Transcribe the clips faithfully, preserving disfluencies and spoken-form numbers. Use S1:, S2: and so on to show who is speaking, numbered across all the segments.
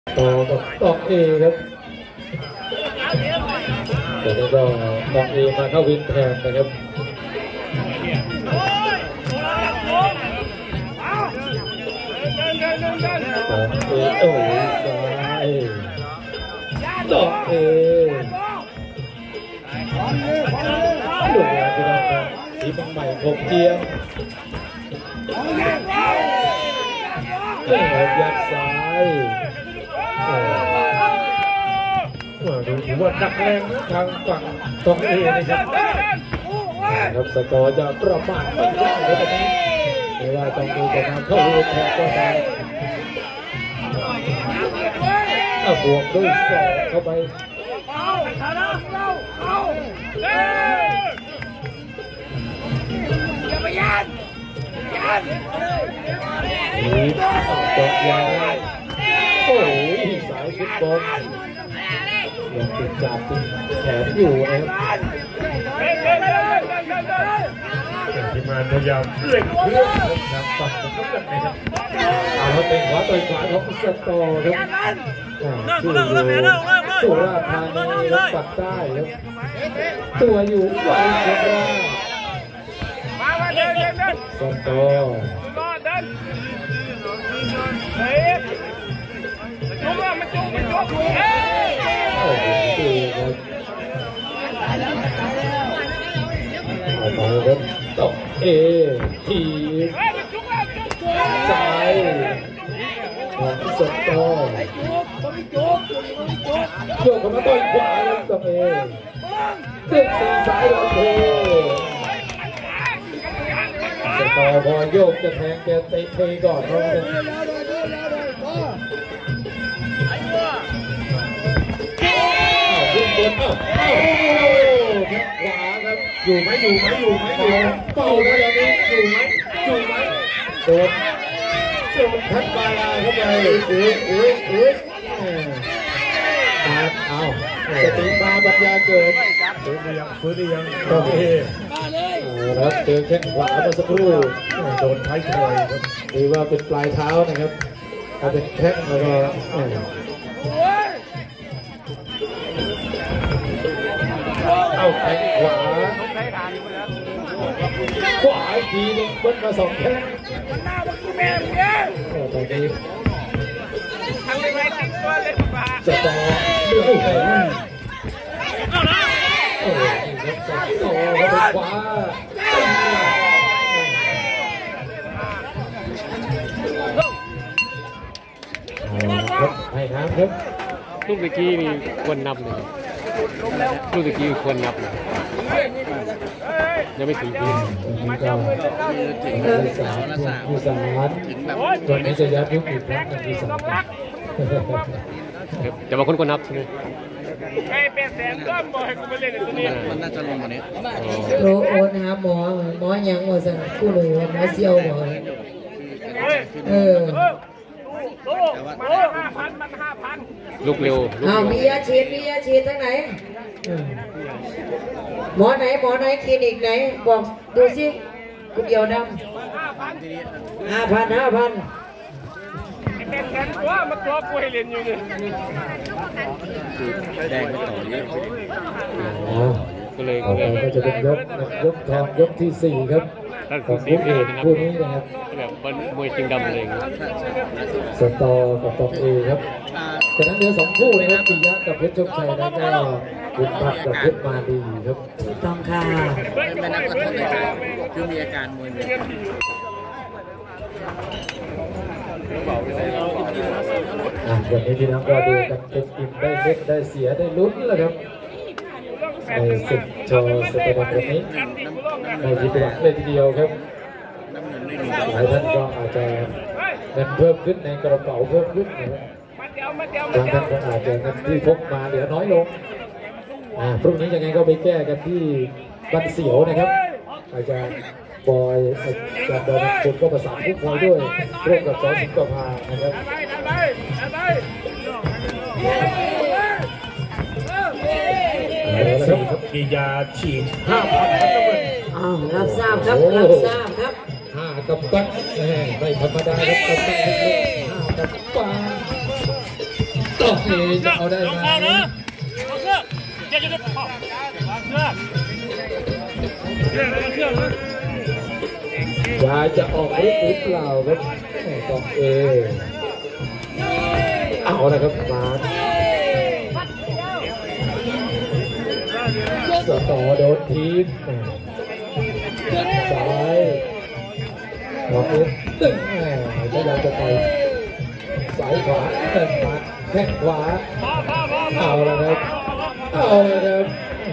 S1: ต่อกับตองเอครับตอนนี้ก็ตองเอมาเข้าวินแทนนะครับตองเอโอ้ยซ้ายตองเอหลุดงานที่นั่นครับสีบังใหม่คมเกียงเอ้ยยัดซ้ายดูถือว่าหนักแรงทางฝั่งตองเอนะครับครับสกอร์จะประมาทไม่ได้เลยตอนนี้ไม่ว่าตองเอจะมาเข้ารูแทนก็ได้เอาบวกด้วยสองเข้าไปอย่าไปยันยันนี่ต่อตอกยาวโอ้ยสายฟุตบอลยังติดจับติดแขนอยู่นะครับทีมงานพยายามเล่นเครื่องนะครับฝั่งของกันนะครับเอาแล้วเตะขวาต่อยขวาของสตอครับสู้อยู่สุราษฎร์ธานีรับปักใต้ครับตัวอยู่ไวเกินราสตอโอ้โหดีครับเอาไปครับตบเอทีซ้ายของสตอโยกเข้ามาต่อยขวาแล้วตบเอเตะตีซ้ายแล้วเทสตอพอโยกจะแทงแกเตะเทก่อนเพราะว่าขึ้นบนอ้าวอ้าวแข้งขวาครับอยู่ไหมอยู่ไหมอยู่ไหมอยู่เป่าไปแล้วนี่อยู่ไหมอยู่ไหมโดนโดนทัดบาลาเข้าไปเอ๊ะเอ๊ะเอ๊ะเอ๊ะมาเอาสติมาปัญญาเกิดฟื้นหรือยังฟื้นหรือยังโอเคครับเจอแข้งขวาเมื่อสักครู่โดนท้ายถอยครับหรือว่าเป็นปลายเท้านะครับถ้าเป็นแข้งแล้วก็เอาแข้งขวาขวาอีกทีนึงเบิ้ลมาสองแข้งโอ้ตอนนี้จะต่อเรื่องไหนโอ้ยครับสองต่อแล้วขวาครับให้น้ำครับ
S2: ลูกตะกี้มีควรนับเลยลูกตะกี้ควรนับเลยยังไม่ถึงที
S1: นี้ก็ที่สามที่สามตอนนี้จะยัดยุคอีกครั้งที่สาม
S2: จะมาคนควรนับใช่ไหม
S3: ใครเป็นแสนก้อนบอยกูไปเล่นตัวนี้
S4: มันน่าจะลงกว่านี้
S5: โรโอนนะครับหมอหมอยังว่าสั่งกู้เลยหมอเซียวหมอเออ
S2: ลูกเร็ว
S5: อ้าวมียาฉีดมียาฉีดทั้งไหนหมอไหนหมอไหนคลินิกไหนบอกดูสิคุณเดียวดำห้าพันห้าพัน
S3: เป็นแสนตัวมันตัวกูให้เรียนอยู่นี่
S4: แดงต่อเยอะ
S2: ก็เลย
S1: ก็จะเป็นยกยกทองยกที่สี่ครับของคู่เอกคู่นี้นะครับ
S2: แบบมวยชิงดำเลย
S1: สตอกับตองเอครับจากนั้นเหลือสองคู่นะครับปิยะกับเพชรโชคชัยแล้วก็บุญพัฒน์กับเพชรมาดีครับ
S5: ถูกต้องค่ะ
S4: ไม่นับกระทบในใจคือมีอาการมวยเลย
S1: วันนี้พี่น้องก็ดูกันเต็มอิ่มได้เล็กได้เสียได้ลุ้นแล้วครับในศึกโชว์สเตอร์วันนี้ในทีมหลักเลยทีเดียวครับหลายท่านก็อาจจะเงินเพิ่มขึ้นในกระเป๋าเพิ่มขึ้นนะครับบางท่านก็อาจจะเงินที่พกมาเหลือน้อยลงพรุ่งนี้ยังไงก็ไปแก้กันที่บันเสียวนะครับอาจารย์บอยอาจารย์บอยคุณก็ประสานผู้คอยด้วยร่วมกับสอสิงห์ประภานะครับสี่ครับกียาฉีดห้าพันครับ
S5: อ้าวรับทราบครับรับทราบครับ
S1: ห้ากับตั๊กไม่ธรรมดาครับกับตั๊กห้ากับปาต่อเอจะเอาได้ไหมยาจะออกฤทธิ์หรือเปล่าครับต่อเอเอาละครับมาสต่อโดนทีมซ้ายต่อเอตึ้งแหมพยายามจะไปสายขวาเติมมาแข้งขวาเอาละครับเอาละครับ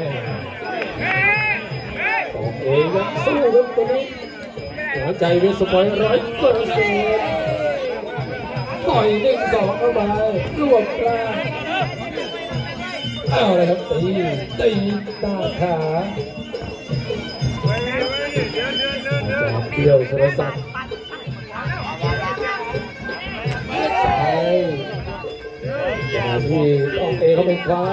S1: ต่อเอยังสู้ครับตัวนี้หัวใจเป็นสปอยร้อยเปอร์เซ็นต์ต่อยหนึ่งสองเข้ามารวบกลางเอาเลยครับตีตีตาขาจากเดี่ยวสุรศักดิ์ใช่ที่ต้องเอเขาไปคว้า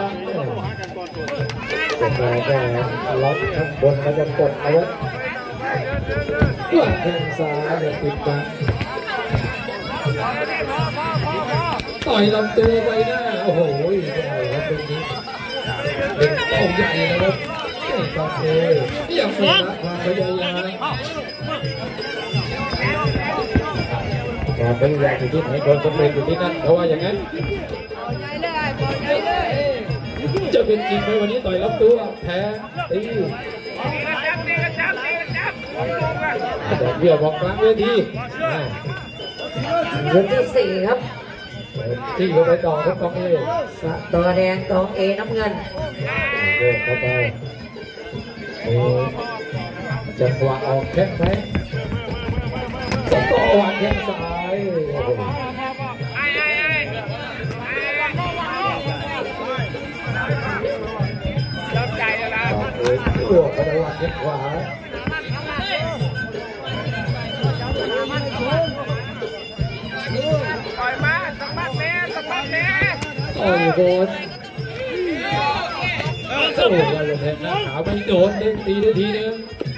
S1: แต่มาแค่ล็อกข้างบนมันจะกดเอาไว้หลังแข้งซ้ายเนี่ยติดมาต่อยลำตัวไปหน้าโอ้โหครับตรงนี้เป็นเป้าใหญ่นะครับตอนนี้ยังมีความพยายามความพยายามอยู่ที่ไหนความสำเร็จอยู่ที่นั่นเพราะว่าอย่างนั้นจะเป็นจริงไหมวันนี้ต่อยลำตัวแพ้ตีแต่เบี้ยบอกกลางเวที
S5: ยกที่สี่ครับ
S1: ที่เขาไปต่อครับกองเอ
S5: ต่อแดงกองเอน้ำเงิน
S1: โยกเข้าไปจังหวะออกแข้งไหมสต่อวางแข้งซ้ายตัวกระวางแข้งขวา
S3: ต่อยมาสักพักแม่สักพักแม่
S1: โอ้โหโอ้โหเราแทงหน้าขาไม่โดนเด้งตีได้ทีนึง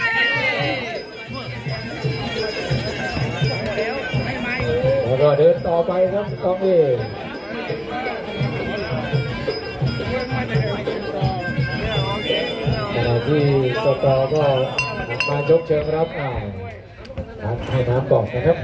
S1: แล้วก็เดินต่อไปครับกองเอขณะที่สตอก็มายกเชิงรับอ่าให้น้ำก่อนนะครับ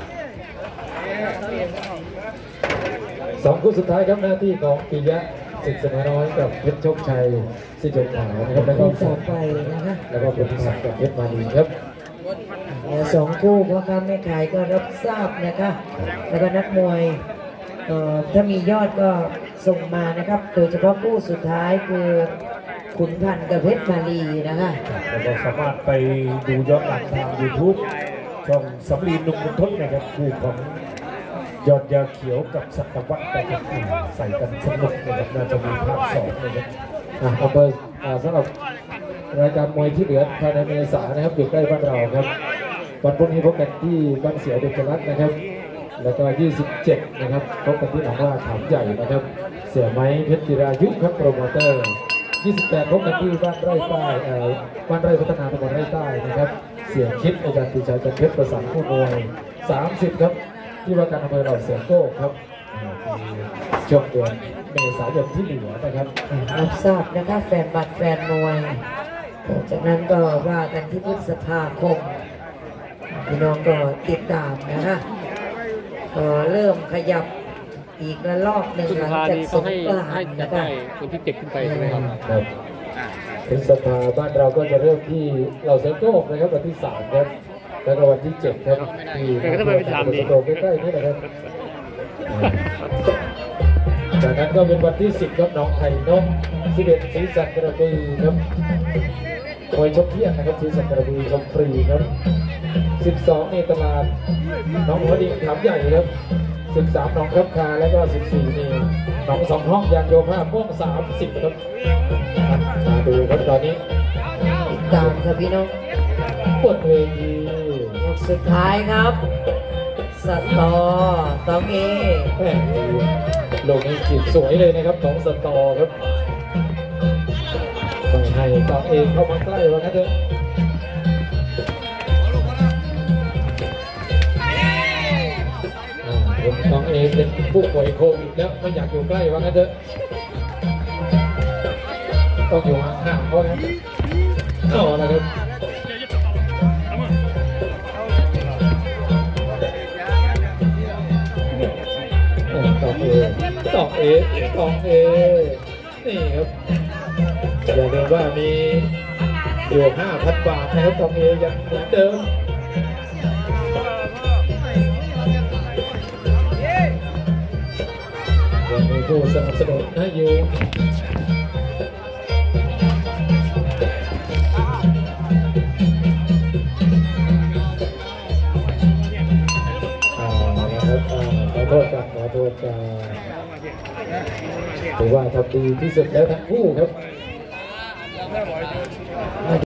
S1: สองคู่สุดท้ายครับหน้าที่ของปิยะสิทธิ์สนาน้อยกับเพชรโชคชัยสิทธิ์จงขาวนะครับแล้วก็
S5: ต่อไปนะคะ
S1: แล้วก็เป็นศักดิ์กับเพชรมาดีครับ
S5: สองคู่พ่อค้าแม่ขายก็รับทราบนะคะแล้วก็นักมวยถ้ามียอดก็ส่งมานะครับโดยเฉพาะคู่สุดท้ายคือขุนพันธ์กับเพชรมาลีนะคะ
S6: แล้วก็สามารถไปดูย้อนหลังทาง ยูทูบ ช่องสำลีนุ่มคุณทศนะครับคู่ของยอดยาเขียวกับสัตวัตนะครับใส่กันสนุกนะครับน่าจะมีภาคสองนะครับ
S1: อ่าเอาไปสำหรับรายการมวยที่เหลือภายในเมษานะครับอยู่ใกล้บ้านเราครับวันพรุ่งนี้พบกันที่บ้านเสียเด็กรัตน์นะครับแล้วก็ยี่สิบเจ็ดนะครับพบกันที่หนองว่าขามใหญ่นะครับเสียไม้เพชรจิรายุครับโปรโมเตอร์ยี่สิบแปดพบกันที่บ้านไร่ใต้บ้านไร่พัฒนาตำบลไร่ใต้นะครับเสียคิดอาจารย์ปิชัยจันทร์เพชรประสานผู้มวยสามสิบครับที่ว่าการอำเภอเราเสียโก้ครับช่วงเดือนเมษายนที่เหลือนะครับ
S5: รับทราบนะคะแฟนบัตรแฟนมวยจากนั้นก็ว่ากันที่พฤษภาคมพี่น้องก็ติดตามนะคะก็เริ่มขยับอีกระลอกหนึ่งหลังจากสงกรานต์นะคะ
S2: คนที่เจ็บขึ้นไปใช่ไหมครับ
S1: พฤษภาบ้านเราก็จะเริ่มที่เราเสียโก้นะครับวันที่สามครับแล้วก็วันที่เจ็ดครับที่
S2: ทำไมไม่ทำดี
S1: ใกล้ๆนี่นะครับจากนั้นก็เป็นวันที่สิบครับน้องไข่นกสิบเอ็ดศรีสันกระบือครับมวยชกเที่ยงนะครับศรีสันกระบือชมฟรีครับสิบสองในตลาดน้องหัวดิงขามใหญ่ครับสิบสามน้องครับคาแล้วก็สิบสี่นี่น้องสองห้องยางโยภาม่วงสามสิบครับมาดูครับตอนนี้
S5: ตามครับพี่น้อง
S1: ปวดเวที
S5: สุดท้ายครับสตอตองเอ
S1: โลกนี้จีบสวยเลยนะครับของสตอครับต้องให้ตองเอเข้ามาใกล้ว่างั้นเถอะเป็นน้องเอเป็นผู้ป่วยโควิดแล้วไม่อยากอยู่ใกล้ว่างั้นเถอะต้องอยู่ห่างๆเพราะงั้นเอาละครับต่อเอต่อเอต่อเอนี่ครับอย่าลืมว่ามีอยู่ ห้าพัน บาทนะครับต่อเอยังเหมือนเดิมยังมีผู้สนับสนุนให้อยู่ขอโทษกันขอโทษกันถือว่าทำดีที่สุดแล้วทั้งคู่ครับ